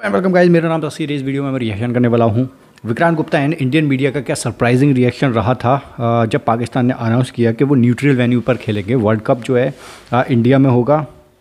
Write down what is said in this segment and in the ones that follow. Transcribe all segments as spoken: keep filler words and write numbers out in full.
Welcome guys, मेरा नाम तस्वीर। इस वीडियो में मैं रिएक्शन करने वाला हूँ Vikrant Gupta and Indian media का क्या सरप्राइजिंग रिएक्शन रहा था जब पाकिस्तान ने अनाउंस किया कि वो न्यूट्रल वेन्यू पर खेलेंगे। वर्ल्ड कप जो है इंडिया में होगा।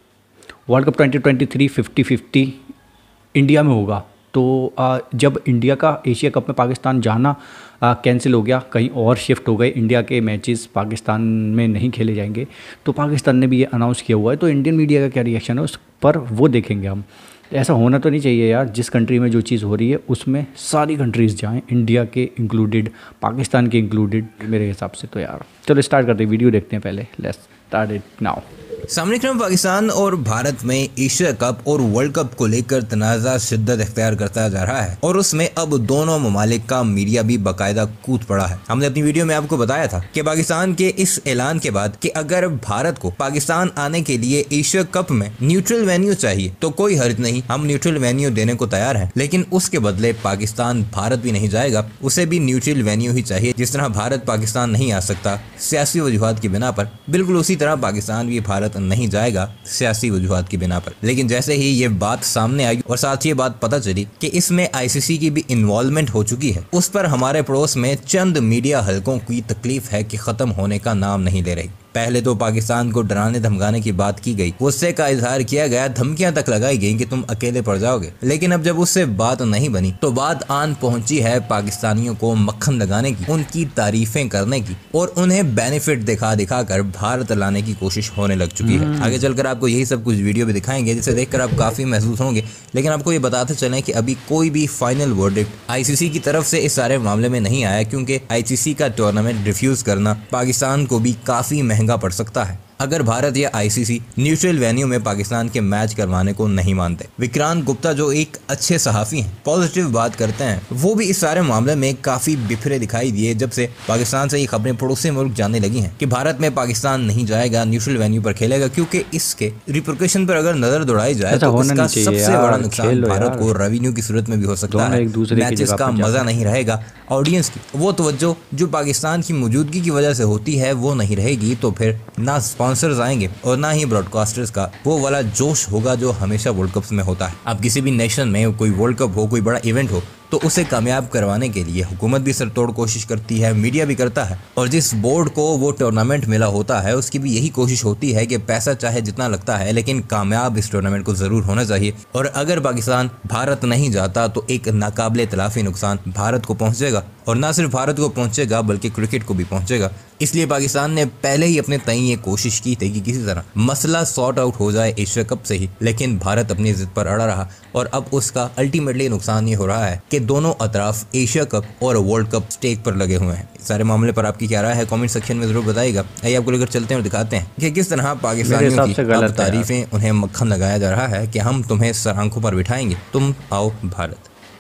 World cup twenty twenty three fifty fifty India में होगा। तो जब इंडिया का एशिया कप में पाकिस्तान जाना कैंसिल हो गया, कहीं और शिफ्ट हो गए, इंडिया के मैचेस पाकिस्तान में नहीं खेले जाएंगे, तो पाकिस्तान ने भी ये अनाउंस किया हुआ है। तो इंडियन मीडिया का क्या रिएक्शन है उस पर वो देखेंगे हम। ऐसा होना तो नहीं चाहिए यार, जिस कंट्री में जो चीज़ हो रही है उसमें सारी कंट्रीज़ जाएं, इंडिया के इंक्लूडेड, पाकिस्तान के इंक्लूडेड। मेरे हिसाब से तो यार चलो स्टार्ट करते हैं, वीडियो देखते हैं पहले। Let's start it now. सामने क्रम पाकिस्तान और भारत में एशिया कप और वर्ल्ड कप को लेकर तनाज़ा शिद्दत इख्तियार करता जा रहा है और उसमें अब दोनों ममालिक का मीडिया भी बाकायदा कूद पड़ा है। हमने अपनी वीडियो में आपको बताया था कि पाकिस्तान के इस ऐलान के बाद कि अगर भारत को पाकिस्तान आने के लिए एशिया कप में न्यूट्रल वेन्यू चाहिए तो कोई हर्ज नहीं, हम न्यूट्रल वेन्यू देने को तैयार हैं, लेकिन उसके बदले पाकिस्तान भारत भी नहीं जाएगा, उसे भी न्यूट्रल वेन्यू ही चाहिए। जिस तरह भारत पाकिस्तान नहीं आ सकता सियासी वजूहात की बिना पर, बिल्कुल उसी तरह पाकिस्तान भी भारत नहीं जाएगा सियासी वजूहात की बिना पर। लेकिन जैसे ही ये बात सामने आई और साथ ही ये बात पता चली कि इसमें आईसीसी की भी इन्वॉल्वमेंट हो चुकी है, उस पर हमारे पड़ोस में चंद मीडिया हलकों की तकलीफ है कि खत्म होने का नाम नहीं ले रही। पहले तो पाकिस्तान को डराने धमकाने की बात की गई, गुस्से का इजहार किया गया, धमकियां तक लगाई गई कि तुम अकेले पड़ जाओगे। लेकिन अब जब उससे बात नहीं बनी तो बात आन पहुंची है पाकिस्तानियों को मक्खन लगाने की, उनकी तारीफें करने की और उन्हें बेनिफिट दिखा दिखा कर भारत लाने की कोशिश होने लग चुकी है। आगे चलकर आपको यही सब कुछ वीडियो भी दिखाएंगे जिसे देखकर आप काफी महसूस होंगे। लेकिन आपको ये बताते चलें कि अभी कोई भी फाइनल वर्डिक्ट आईसीसी की तरफ से इस सारे मामले में नहीं आया, क्योंकि आईसीसी का टूर्नामेंट रिफ्यूज करना पाकिस्तान को भी काफी महंगा पड़ सकता है अगर भारत या आईसीसी न्यूट्रल वेन्यू में पाकिस्तान के मैच करवाने को नहीं मानते। विक्रांत गुप्ता जो एक अच्छे सहाफी हैं, पॉजिटिव बात करते हैं, वो भी इस सारे मामले में काफी बिखरे दिखाई दिए जब से पाकिस्तान से ये खबरें पड़ोसी मुल्क जाने लगी हैं कि भारत में पाकिस्तान नहीं जाएगा, न्यूट्रल वेन्यू पर खेलेगा, क्योंकि इसके रिप्रिकॉशन पर अगर नजर दौड़ाई जाए तो इसका सबसे बड़ा नुकसान भारत को रेवेन्यू की सूरत में भी हो सकता है। मैचेस का मजा नहीं रहेगा, ऑडियंस की वो तवज्जो जो पाकिस्तान की मौजूदगी की वजह से होती है वो नहीं रहेगी, तो फिर ना स्पॉन्सर्स आएंगे और ना ही ब्रॉडकास्टर्स का वो वाला जोश होगा जो हमेशा वर्ल्ड कप्स में होता है। अब किसी भी नेशन में कोई वर्ल्ड कप हो, कोई बड़ा इवेंट हो, तो उसे कामयाब करवाने के लिए हुकूमत भी सरतोड़ कोशिश करती है, मीडिया भी करता है, और जिस बोर्ड को वो टूर्नामेंट मिला होता है उसकी भी यही कोशिश होती है कि पैसा चाहे जितना लगता है लेकिन कामयाब इस टूर्नामेंट को जरूर होना चाहिए। और अगर पाकिस्तान भारत नहीं जाता तो एक नाकाबिले तलाफी नुकसान भारत को पहुंचेगा, और ना सिर्फ भारत को पहुंचेगा बल्कि क्रिकेट को भी पहुंचेगा। इसलिए पाकिस्तान ने पहले ही अपने तय ये कोशिश की थी कि किसी तरह मसला सॉर्ट आउट हो जाए एशिया कप से ही, लेकिन भारत अपनी जिद पर अड़ा रहा और अब उसका अल्टीमेटली नुकसान ये हो रहा है कि दोनों अतराफ एशिया कप और वर्ल्ड कप स्टेक पर लगे हुए हैं। इस सारे मामले पर आपकी क्या राय है कमेंट सेक्शन में जरूर बताइएगा। आइए आपको लेकर चलते हैं और दिखाते हैं कि किस तरह पाकिस्तानियों की अब तारीफें उन्हें मक्खन लगाया जा रहा है कि हम तुम्हें सर आंखों पर बिठाएंगे, तुम आओ भारत।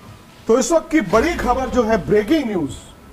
तो इस वक्त की बड़ी खबर जो है, ब्रेकिंग न्यूज,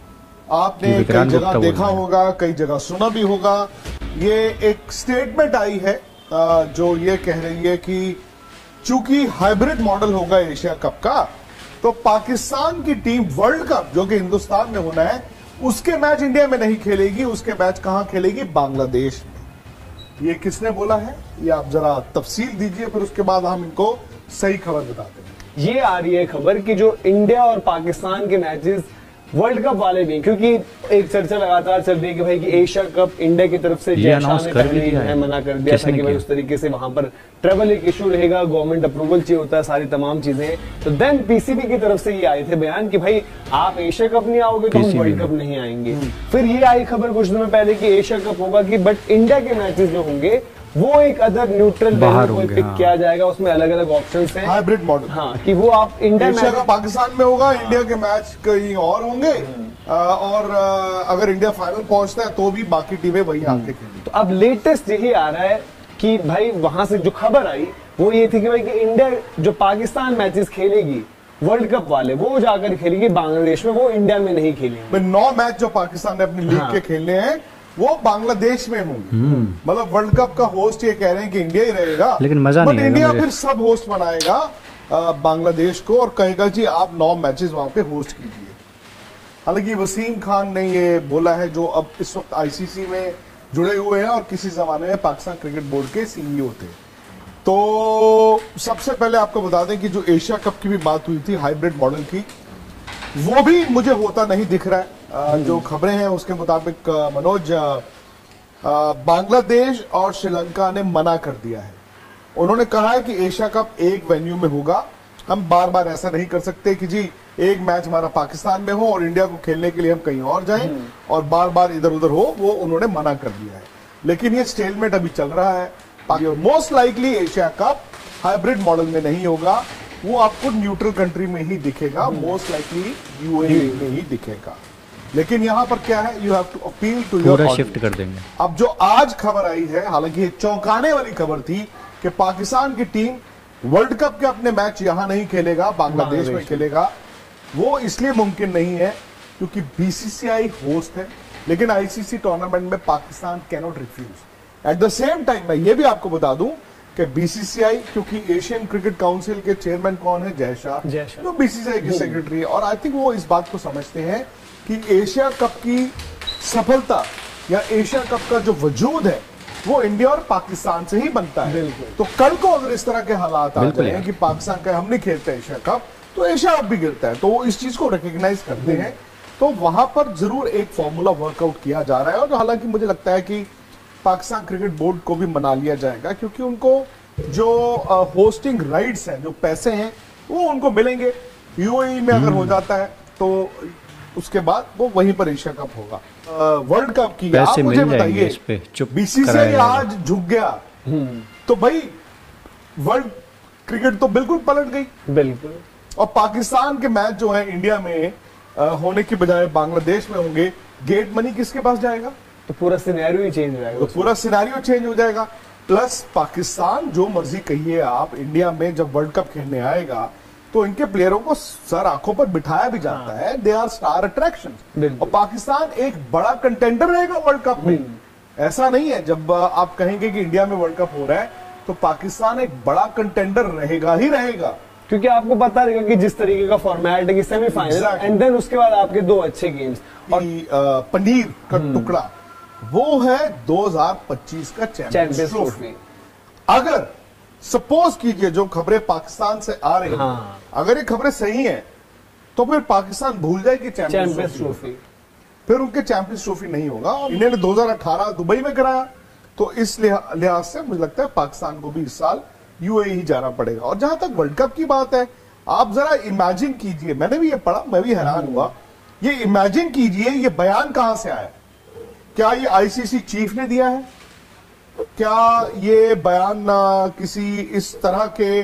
आपने कई जगह देखा होगा, कई जगह सुना भी होगा। ये एक स्टेटमेंट आई है जो ये कह रही है कि चूंकि हाइब्रिड मॉडल होगा एशिया कप का, तो पाकिस्तान की टीम वर्ल्ड कप जो कि हिंदुस्तान में होना है उसके मैच इंडिया में नहीं खेलेगी, उसके मैच कहां खेलेगी? बांग्लादेश में। ये किसने बोला है ये आप जरा तफसील दीजिए, फिर उसके बाद हम इनको सही खबर बताते हैं। ये आ रही है खबर कि जो इंडिया और पाकिस्तान के मैचेस वर्ल्ड कप वाले भी, क्योंकि एक चर्चा लगातार चल रही है कि भाई कि एशिया कप इंडिया की तरफ से ने मना कर दिया था कि भाई उस तरीके से वहां पर ट्रेवल एक इशू रहेगा, गवर्नमेंट अप्रूवल चाहिए होता है, सारी तमाम चीजें। तो देन पीसीबी की तरफ से ये आए थे बयान कि भाई आप एशिया कप नहीं आओगे तो हम वर्ल्ड कप नहीं आएंगे। फिर ये आई खबर कुछ दिनों पहले कि एशिया कप होगा कि बट इंडिया के मैचेस जो होंगे वो एक अदर न्यूट्रल वेन्यू को पिक किया जाएगा, उसमें अलग अलग ऑप्शंस हैं, हाइब्रिड मॉडल। हाँ, कि वो आप इंडिया एशिया का पाकिस्तान में होगा, इंडिया के मैच कहीं और होंगे, और अगर इंडिया फाइनल पहुंचता है तो भी बाकी टीमें वहीं आके खेलेंगी। तो अब लेटेस्ट यही आ रहा है कि भाई वहां से जो खबर आई वो ये थी कि भाई कि इंडिया जो पाकिस्तान मैचेस खेलेगी वर्ल्ड कप वाले वो जाकर खेलेगी बांग्लादेश में, वो इंडिया में नहीं खेलेंगे। नौ मैच जो पाकिस्तान ने अपनी लीग हाँ। के खेलने हैं वो बांग्लादेश में होंगे। मतलब वर्ल्ड कप का होस्ट ये कह रहे हैं कि इंडिया ही रहेगा, लेकिन मजा नहीं आएगा। इंडिया फिर सब होस्ट बनाएगा बांग्लादेश को और कहेगा जी आप नौ मैचेस वहां पे होस्ट कीजिए। हालांकि वसीम खान ने ये बोला है, जो अब इस वक्त आईसीसी में जुड़े हुए हैं और किसी जमाने में पाकिस्तान क्रिकेट बोर्ड के सीईओ थे। तो सबसे पहले आपको बता दें कि जो एशिया कप की भी बात हुई थी हाइब्रिड मॉडल की, वो भी मुझे होता नहीं दिख रहा है। जो खबरें हैं उसके मुताबिक मनोज, बांग्लादेश और श्रीलंका ने मना कर दिया है। उन्होंने कहा है कि एशिया कप एक वेन्यू में होगा, हम बार बार ऐसा नहीं कर सकते कि जी एक मैच हमारा पाकिस्तान में हो और इंडिया को खेलने के लिए हम कहीं और जाएं और बार बार इधर उधर हो, वो उन्होंने मना कर दिया है। लेकिन ये स्टेलमेट अभी चल रहा है। Most likely Asia cup hybrid model में नहीं होगा, वो आपको न्यूट्रल कंट्री में ही दिखेगा, मोस्ट लाइकली यूएई में ही दिखेगा। लेकिन यहां पर क्या है, you have to appeal to your, shift कर देंगे। अब जो आज खबर आई है, हालांकि ये चौंकाने वाली खबर थी कि पाकिस्तान की टीम वर्ल्ड कप के अपने मैच यहां नहीं खेलेगा, बांग्लादेश में खेलेगा। वो इसलिए मुमकिन नहीं है क्योंकि बीसीसीआई होस्ट है, लेकिन आईसीसी टूर्नामेंट में Pakistan can not refuse. At the same time मैं ये भी आपको बता दूं कि बीसीसीआई, क्योंकि एशियन क्रिकेट काउंसिल के चेयरमैन कौन है, जय शाह, जो बीसीसीआई के सेक्रेटरी है, और आई थिंक वो इस बात को समझते हैं कि एशिया कप की सफलता या एशिया कप का जो वजूद है वो इंडिया और पाकिस्तान से ही बनता है। तो कल को अगर इस तरह के हालात आ जाए कि पाकिस्तान का हम नहीं खेलते एशिया कप, तो एशिया कप भी गिरता है, तो वो इस चीज को रिकॉग्नाइज करते हैं। तो वहां पर जरूर एक फॉर्मूला वर्कआउट किया जा रहा है, और हालांकि मुझे लगता है कि पाकिस्तान क्रिकेट बोर्ड को भी मना लिया जाएगा, क्योंकि उनको जो होस्टिंग राइट्स हैं, जो पैसे हैं, वो उनको मिलेंगे। यूएई में अगर हो जाता है तो उसके बाद वो वहीं पर एशिया कप होगा। वर्ल्ड कप की आप मुझे बताइए, बीसीसीआई आज झुक गया तो भाई वर्ल्ड क्रिकेट तो बिल्कुल पलट गई। बिल्कुल। और पाकिस्तान के मैच जो है इंडिया में आ, होने की बजाय बांग्लादेश में होंगे, गेट मनी किसके पास जाएगा? तो पूरा सिनेरियो ही चेंज हो जाएगा। तो पूरा सिनेरियो चेंज हो जाएगा। प्लस पाकिस्तान, जो मर्जी कहिए आप, इंडिया में जब वर्ल्ड कप खेलने आएगा तो इनके प्लेयरों को सर आंखों पर बिठाया भी जाता है। They are star attraction. और पाकिस्तान एक बड़ा कंटेंडर रहेगा वर्ल्ड कप में। ऐसा नहीं है जब आप कहेंगे कि इंडिया में वर्ल्ड कप हो रहा है तो पाकिस्तान एक बड़ा कंटेंडर रहेगा ही रहेगा, क्योंकि आपको पता रहेगा कि जिस तरीके का फॉर्मेट है कि सेमीफाइनल एंड देन उसके बाद आपके दो अच्छे गेम्स। और पनीर का टुकड़ा वो है दो हज़ार पच्चीस का चैंपियंस ट्रॉफी। अगर सपोज कीजिए जो खबरें पाकिस्तान से आ रही हैं, हाँ। अगर ये खबरें सही हैं तो फिर पाकिस्तान भूल जाए कि चैंपियंस ट्रॉफी, फिर उनके चैंपियंस ट्रॉफी नहीं होगा। इन्होंने दो हज़ार अठारह दुबई में कराया, तो इस लिहाज से मुझे लगता है पाकिस्तान को भी इस साल यूएई ही जाना पड़ेगा। और जहां तक वर्ल्ड कप की बात है, आप जरा इमेजिन कीजिए, मैंने भी ये पढ़ा, मैं भी हैरान हुआ। ये इमेजिन कीजिए, ये बयान कहां से आया? क्या ये आईसीसी चीफ ने दिया है? क्या ये बयान किसी इस तरह के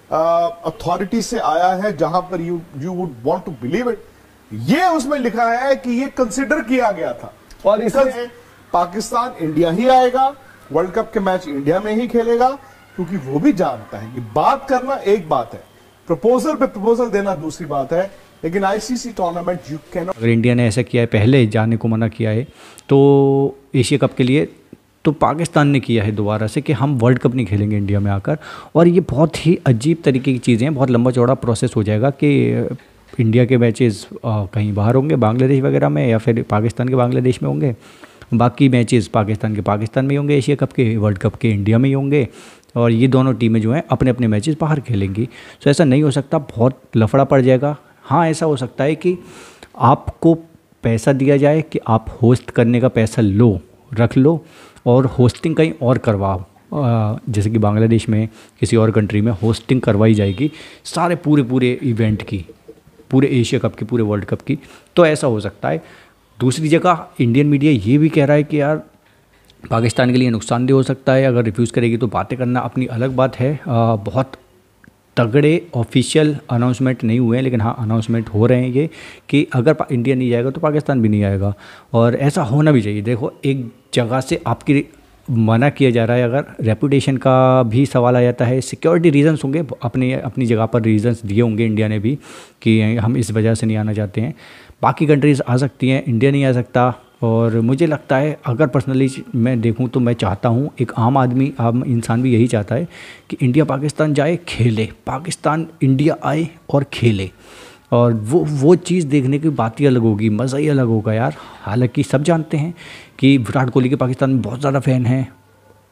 अथॉरिटी से आया है जहां पर you you would want to believe it? ये उसमें लिखा है कि ये कंसिडर किया गया था, और इसलिए पाकिस्तान इंडिया ही आएगा, वर्ल्ड कप के मैच इंडिया में ही खेलेगा, क्योंकि वो भी जानता है कि बात करना एक बात है, प्रपोजल पे प्रपोजल देना दूसरी बात है। लेकिन ICC tournament you can not. अगर इंडिया ने ऐसा किया है, पहले जाने को मना किया है तो एशिया कप के लिए, तो पाकिस्तान ने किया है दोबारा से कि हम वर्ल्ड कप नहीं खेलेंगे इंडिया में आकर। और ये बहुत ही अजीब तरीके की चीज़ें हैं, बहुत लंबा चौड़ा प्रोसेस हो जाएगा कि इंडिया के मैचेस कहीं बाहर होंगे, बांग्लादेश वगैरह में, या फिर पाकिस्तान के बांग्लादेश में होंगे, बाकी मैचेस पाकिस्तान के पाकिस्तान में ही होंगे, एशिया कप के, वर्ल्ड कप के इंडिया में ही होंगे, और ये दोनों टीमें जो हैं अपने अपने मैचेस बाहर खेलेंगी। तो ऐसा नहीं हो सकता, बहुत लफड़ा पड़ जाएगा। हाँ, ऐसा हो सकता है कि आपको पैसा दिया जाए कि आप होस्ट करने का पैसा लो, रख लो, और होस्टिंग कहीं और करवाओ, जैसे कि बांग्लादेश में किसी और कंट्री में होस्टिंग करवाई जाएगी सारे पूरे पूरे इवेंट की, पूरे एशिया कप की, पूरे वर्ल्ड कप की। तो ऐसा हो सकता है। दूसरी जगह इंडियन मीडिया ये भी कह रहा है कि यार पाकिस्तान के लिए नुकसानदेह हो सकता है, अगर रिफ्यूज़ करेगी तो बातें करना अपनी अलग बात है। आ, बहुत तगड़े ऑफिशियल अनाउंसमेंट नहीं हुए हैं, लेकिन हाँ अनाउंसमेंट हो रहे हैं ये कि अगर इंडिया नहीं जाएगा तो पाकिस्तान भी नहीं आएगा, और ऐसा होना भी चाहिए। देखो, एक जगह से आपकी मना किया जा रहा है, अगर रेपुटेशन का भी सवाल आ जाता है, सिक्योरिटी रीजंस होंगे, अपनी अपनी जगह पर रीजंस दिए होंगे इंडिया ने भी कि हम इस वजह से नहीं आना चाहते हैं। बाकी कंट्रीज़ आ सकती हैं, इंडिया नहीं आ सकता। और मुझे लगता है, अगर पर्सनली मैं देखूं तो मैं चाहता हूं, एक आम आदमी, आम इंसान भी यही चाहता है कि इंडिया पाकिस्तान जाए, खेले, पाकिस्तान इंडिया आए और खेले, और वो वो चीज़ देखने की बात ही अलग होगी, मज़ा ही अलग होगा यार। हालांकि सब जानते हैं कि विराट कोहली के पाकिस्तान में बहुत ज़्यादा फ़ैन हैं,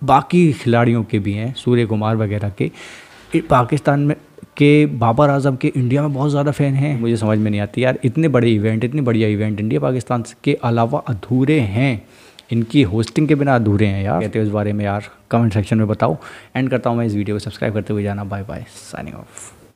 बाकी खिलाड़ियों के भी हैं, सूर्य कुमार वगैरह के। पाकिस्तान में के बाबर आजम के इंडिया में बहुत ज़्यादा फ़ैन हैं। मुझे समझ में नहीं आती यार, इतने बड़े इवेंट, इतनी बढ़िया इवेंट इंडिया पाकिस्तान के अलावा अधूरे हैं, इनकी होस्टिंग के बिना अधूरे हैं यार। कहते हो इस बारे में यार, कमेंट सेक्शन में बताओ। एंड करता हूँ मैं इस वीडियो को, सब्सक्राइब करते हुए जाना। Bye bye, signing of.